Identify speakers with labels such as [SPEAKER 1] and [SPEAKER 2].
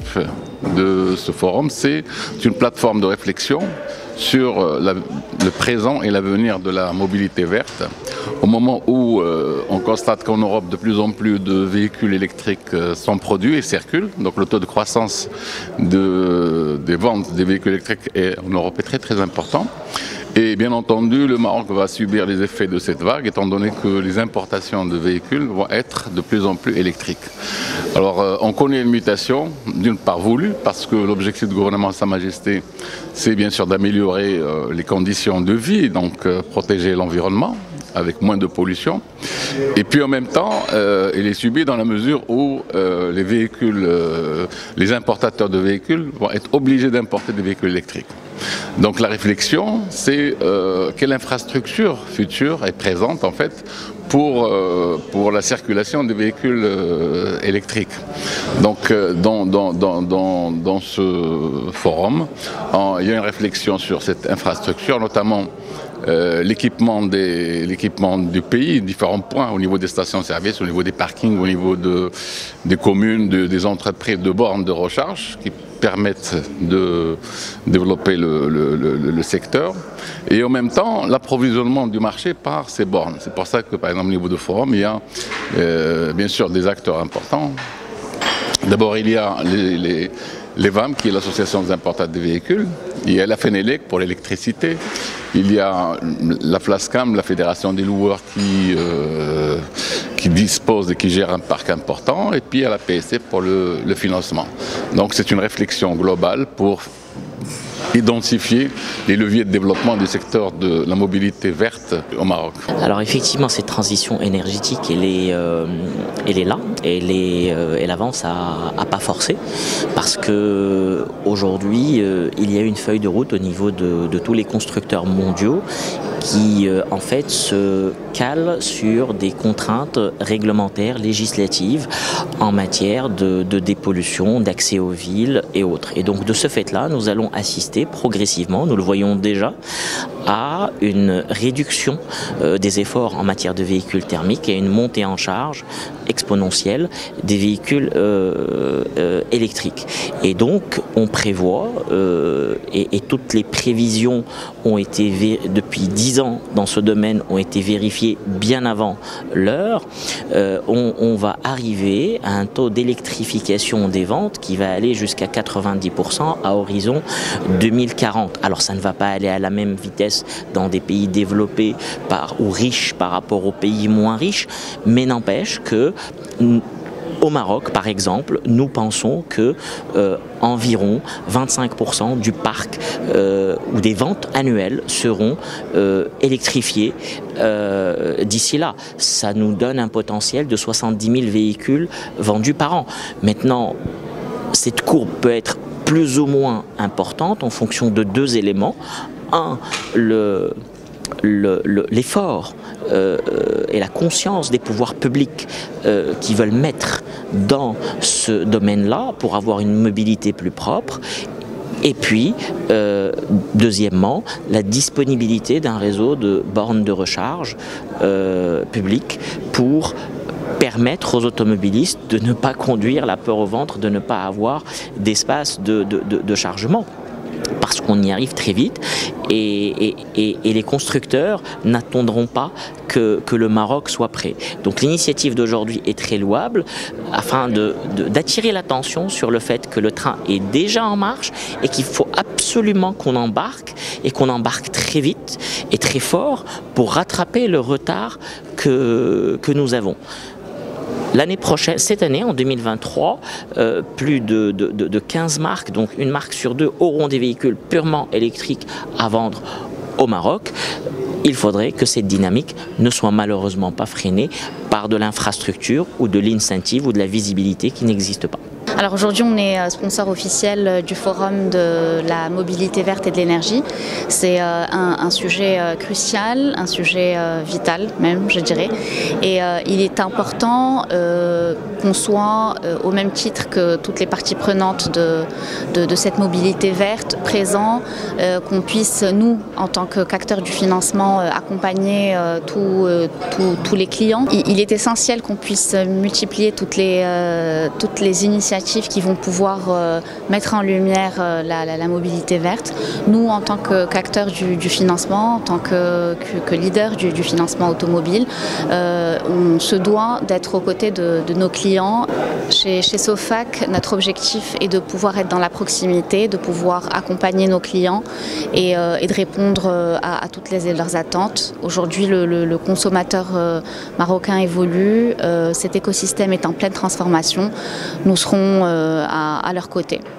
[SPEAKER 1] l'objectif de ce forum, c'est une plateforme de réflexion sur le présent et l'avenir de la mobilité verte. Au moment où on constate qu'en Europe, de plus en plus de véhicules électriques sont produits et circulent, donc le taux de croissance des ventes des véhicules électriques en Europe est très très important. Et bien entendu, le Maroc va subir les effets de cette vague, étant donné que les importations de véhicules vont être de plus en plus électriques. Alors, on connaît une mutation, d'une part voulue, parce que l'objectif du gouvernement Sa Majesté, c'est bien sûr d'améliorer les conditions de vie, donc protéger l'environnement, avec moins de pollution. Et puis en même temps, il est subi dans la mesure où les importateurs de véhicules vont être obligés d'importer des véhicules électriques. Donc la réflexion, c'est quelle infrastructure future est présente en fait pour la circulation des véhicules électriques. Donc dans ce forum, il y a une réflexion sur cette infrastructure, notamment l'équipement du pays, différents points au niveau des stations-service, au niveau des parkings, au niveau des communes, des entreprises de bornes de recharge qui permettent de développer le secteur et en même temps l'approvisionnement du marché par ces bornes. C'est pour ça que par exemple au niveau du forum, il y a bien sûr des acteurs importants. D'abord il y a les VAM, qui est l'association des importateurs de véhicules, il y a la FENELEC pour l'électricité, il y a la FLASCAM, la Fédération des loueurs qui dispose et qui gère un parc important, et puis il y a la PSC pour le financement. Donc c'est une réflexion globale pour identifier les leviers de développement du secteur de la mobilité verte au Maroc.
[SPEAKER 2] Alors effectivement, cette transition énergétique, elle est là, elle avance à pas forcer, parce que aujourd'hui, il y a une feuille de route au niveau de tous les constructeurs mondiaux qui en fait se cale sur des contraintes réglementaires, législatives en matière de dépollution, d'accès aux villes et autres. Et donc de ce fait-là, nous allons assister progressivement, nous le voyons déjà, à une réduction des efforts en matière de véhicules thermiques et une montée en charge exponentielle des véhicules électriques. Et donc on prévoit, et toutes les prévisions ont été depuis 10 ans dans ce domaine ont été vérifiées bien avant l'heure, on va arriver à un taux d'électrification des ventes qui va aller jusqu'à 90% à horizon 2040. Alors ça ne va pas aller à la même vitesse dans des pays développés ou riches par rapport aux pays moins riches, mais n'empêche que au Maroc, par exemple, nous pensons que environ 25% du parc ou des ventes annuelles seront électrifiées d'ici là. Ça nous donne un potentiel de 70 000 véhicules vendus par an. Maintenant, cette courbe peut être plus ou moins importante en fonction de deux éléments. Un, l'effort et la conscience des pouvoirs publics qui veulent mettre dans ce domaine-là pour avoir une mobilité plus propre. Et puis, deuxièmement, la disponibilité d'un réseau de bornes de recharge publiques pour permettre aux automobilistes de ne pas conduire la peur au ventre, de ne pas avoir d'espace de chargement. Parce qu'on y arrive très vite et les constructeurs n'attendront pas que le Maroc soit prêt. Donc l'initiative d'aujourd'hui est très louable afin d'attirer l'attention sur le fait que le train est déjà en marche et qu'il faut absolument qu'on embarque et qu'on embarque très vite et très fort pour rattraper le retard que nous avons. L'année prochaine, cette année, en 2023, plus de 15 marques, donc une marque sur deux, auront des véhicules purement électriques à vendre au Maroc. Il faudrait que cette dynamique ne soit malheureusement pas freinée par de l'infrastructure ou de l'incentive ou de la visibilité qui n'existe pas.
[SPEAKER 3] Alors aujourd'hui, on est sponsor officiel du Forum de la mobilité verte et de l'énergie. C'est un sujet crucial, un sujet vital même, je dirais. Et il est important qu'on soit, au même titre que toutes les parties prenantes de cette mobilité verte, présents, qu'on puisse, nous, en tant qu'acteurs du financement, accompagner tous les clients. Il est essentiel qu'on puisse multiplier toutes les initiatives initiatives qui vont pouvoir mettre en lumière la mobilité verte. Nous, en tant qu'acteurs du financement, en tant que leader du financement automobile, on se doit d'être aux côtés de nos clients. Chez SOFAC, notre objectif est de pouvoir être dans la proximité, de pouvoir accompagner nos clients et de répondre à toutes leurs attentes. Aujourd'hui, le consommateur marocain évolue, cet écosystème est en pleine transformation. Nous serons à leur côté.